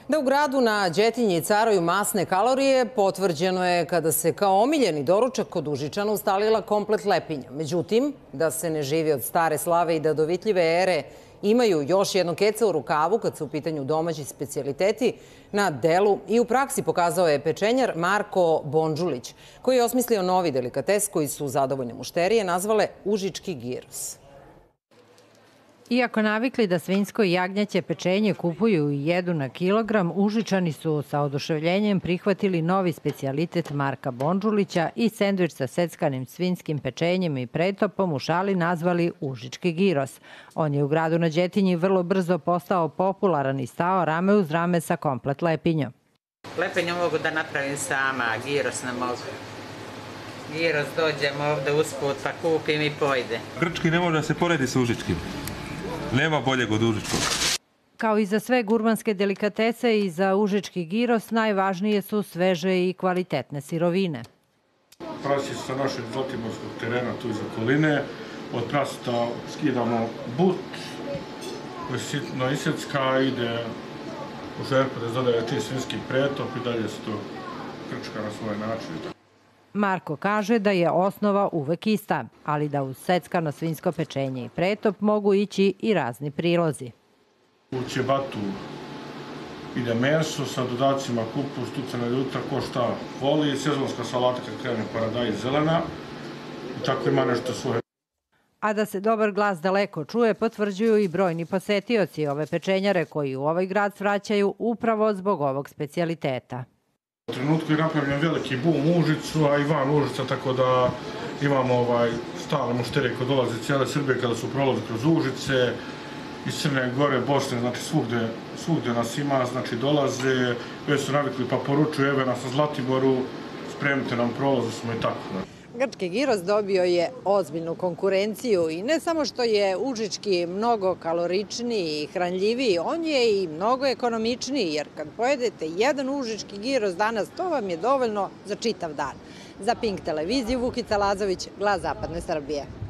Da u gradu na Đetinji caraju masne kalorije potvrđeno je kada se kao omiljeni doručak kod Užičana ustalila komplet lepinja. Međutim, da se ne živi od stare slave i da dovitljive ere imaju još jedno keca u rukavu kad su u pitanju domaći specijaliteti, na delu i u praksi pokazao je pečenjar Marko Bondžulić, koji je osmislio novi delikates koji su zadovoljne mušterije nazvale užički giros. Iako navikli da svinjsko i jagnjeće pečenje kupuju i jedu na kilogram, Užičani su sa oduševljenjem prihvatili novi specijalitet Marka Bondžulića i sendvič sa seckanim svinjskim pečenjem i pretopom u šali nazvali užički giros. On je u gradu na Đetinji vrlo brzo postao popularan i stao rame uz rame sa komplet lepinjom. Lepinju mogu da napravim sama, giros ne mogu. Giros dođem ovde usput pa kupim i pojde. Grčki ne može da se poredi sa užičkim. Nema boljeg od užičkog. Kao i za sve gurmanske delikatese i za užički giros, najvažnije su sveže i kvalitetne sirovine. Prasi sa našeg zlatimorskog terena tu iz okoline. Od prasta skidamo but, koji se sitno isjecka, ide u žerku da zadaje čist svinjski pretop i dalje se to krčka na svoj način. Marko kaže da je osnova uvek ista, ali da uz seckano svinjsko pečenje i pretop mogu ići i razni prilozi. U ćebatu ide meso sa dodacima kupus, tucana ljuta, ko šta voli, sezonska salata kad krene paradajz zelena i tako ima nešto svoje. A da se dobar glas daleko čuje, potvrđuju i brojni posetioci ove pečenjare koji u ovaj grad svraćaju upravo zbog ovog specijaliteta. U trenutku je napravljen veliki bum u Užicu, a i van Užica, tako da imamo stalne mušterije koje dolaze cijele Srbije kada su prolaze kroz Užice, iz Crne Gore, Bosne, znači svugde nas ima, znači dolaze, već su navikli pa poručuju, evo nas na Zlatiboru, spremite nam prolazu smo i tako. Grčki giros dobio je ozbiljnu konkurenciju i ne samo što je užički mnogo kaloričniji i hranljiviji, on je i mnogo ekonomičniji, jer kad pojedete jedan užički giros danas, to vam je dovoljno za čitav dan. Za Pink televiziju, Vukica Lazović, Glas zapadne Srbije.